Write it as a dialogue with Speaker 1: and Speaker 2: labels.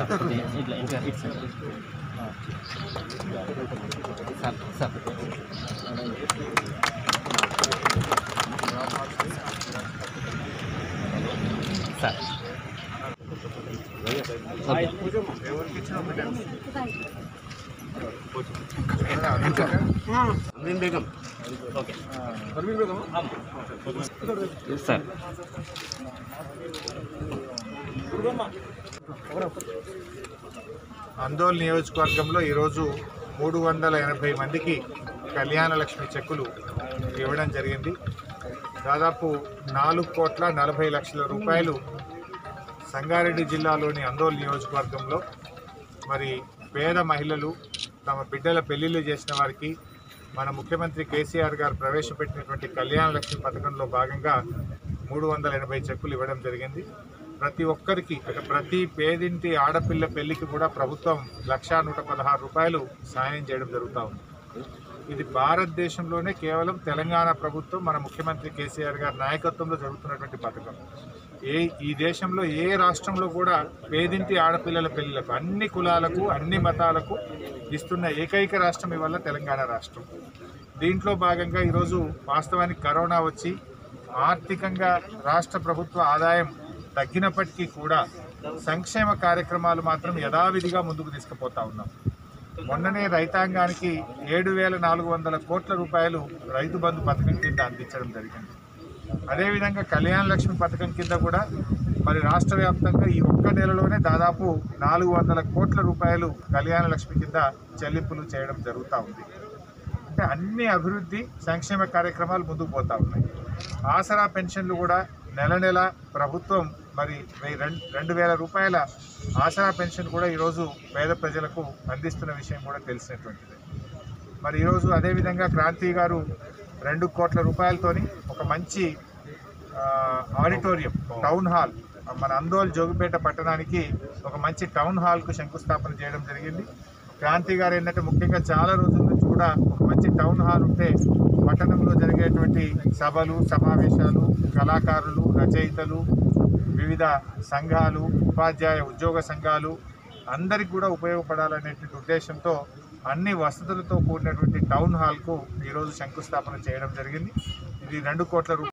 Speaker 1: ఇట్లా ఇంకా ఇటు సైడ్ సార్ సార్ సార్
Speaker 2: బేగం
Speaker 1: ఓకే సార్
Speaker 3: అందోల్ నియోజకవర్గంలో ఈరోజు 380 మందికి కళ్యాణ లక్ష్మి చెక్కులు ఇవ్వడం జరిగింది. దాదాపు 4,40,00,000 రూపాయలు సంగారెడ్డి జిల్లాలోని అందోల్ నియోజకవర్గంలో మరి పేద మహిళలు తమ బిడ్డల పెళ్లిళ్ళు చేసిన వారికి మన ముఖ్యమంత్రి కేసీఆర్ గారు ప్రవేశపెట్టినటువంటి కళ్యాణ లక్ష్మి పథకంలో భాగంగా 380 చెక్కులు ఇవ్వడం జరిగింది. ప్రతి ఒక్కరికి ప్రతి పేదింటి ఆడపిల్ల పెళ్లికి కూడా ప్రభుత్వం 1,116 రూపాయలు సాయం చేయడం జరుగుతూ ఉంది. ఇది భారతదేశంలోనే కేవలం తెలంగాణ ప్రభుత్వం మన ముఖ్యమంత్రి కేసీఆర్ గారి నాయకత్వంలో జరుగుతున్నటువంటి పథకం. ఈ దేశంలో ఏ రాష్ట్రంలో కూడా పేదింటి ఆడపిల్లల పెళ్లిలకు అన్ని కులాలకు అన్ని మతాలకు ఇస్తున్న ఏకైక రాష్ట్రం ఇవాళ తెలంగాణ రాష్ట్రం. దీంట్లో భాగంగా ఈరోజు వాస్తవానికి కరోనా వచ్చి ఆర్థికంగా రాష్ట్ర ప్రభుత్వ ఆదాయం తగ్గినప్పటికీ కూడా సంక్షేమ కార్యక్రమాలు మాత్రం యథావిధిగా ముందుకు తీసుకుపోతా ఉన్నాం. మొన్ననే రైతాంగానికి 7,400 కోట్ల రూపాయలు రైతు బంధు పథకం కింద అందించడం జరిగింది. అదేవిధంగా కళ్యాణ లక్ష్మి పథకం కింద కూడా మరి రాష్ట్ర వ్యాప్తంగా ఈ ఒక్క నెలలోనే దాదాపు 400 కోట్ల రూపాయలు కళ్యాణ లక్ష్మి కింద చెల్లింపులు చేయడం జరుగుతూ ఉంది. అంటే అన్ని అభివృద్ధి సంక్షేమ కార్యక్రమాలు ముందుకు పోతూ ఉన్నాయి. ఆసరా పెన్షన్లు కూడా నెల నెల ప్రభుత్వం మరి 2,000 రూపాయల ఆసరా పెన్షన్ కూడా ఈరోజు పేద ప్రజలకు అందిస్తున్న విషయం కూడా తెలిసినటువంటిది. మరి ఈరోజు అదేవిధంగా క్రాంతి గారు 2 కోట్ల రూపాయలతోని ఒక మంచి ఆడిటోరియం టౌన్ హాల్ మన అందోల్ జోగిపేట పట్టణానికి ఒక మంచి టౌన్ హాల్కు శంకుస్థాపన చేయడం జరిగింది. క్రాంతి గారు ఏంటంటే ముఖ్యంగా చాలా రోజుల నుంచి కూడా ఒక మంచి టౌన్ హాల్ ఉంటే పట్టణంలో జరిగేటువంటి సభలు సమావేశాలు కళాకారులు రచయితలు వివిధ సంఘాలు ఉపాధ్యాయ ఉద్యోగ సంఘాలు అందరికి కూడా ఉపయోగపడాలనేటువంటి ఉద్దేశంతో అన్ని వసతులతో కూడినటువంటి టౌన్ హాల్కు ఈరోజు శంకుస్థాపన చేయడం జరిగింది. ఇది 2 కోట్ల